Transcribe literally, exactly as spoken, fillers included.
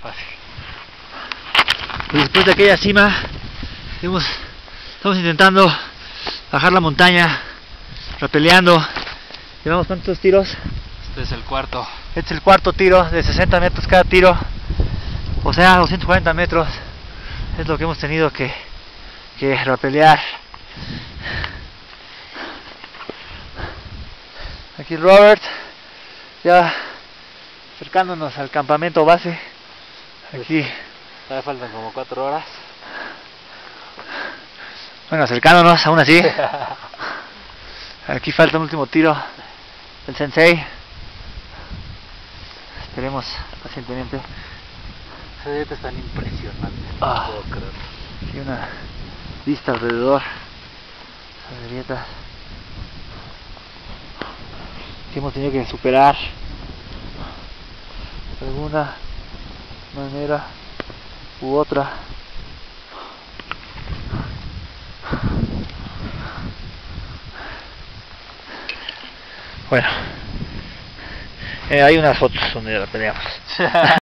Fácil. Y después de aquella cima, hemos, estamos intentando bajar la montaña, rapeleando. Llevamos cuántos tiros. Este es el cuarto. Este es el cuarto tiro de sesenta metros cada tiro, o sea, doscientos cuarenta metros es lo que hemos tenido que, que rapelear. Aquí Robert, ya acercándonos al campamento base. Aquí, Todavía faltan como cuatro horas. bueno, acercándonos aún así. Aquí falta un último tiro del sensei. Esperemos pacientemente. Esa dieta es tan impresionante. Ah. No puedo creerlo. Aquí una vista alrededor. Las grietas que hemos tenido que superar de alguna manera u otra. Bueno, eh, hay unas fotos donde la peleamos.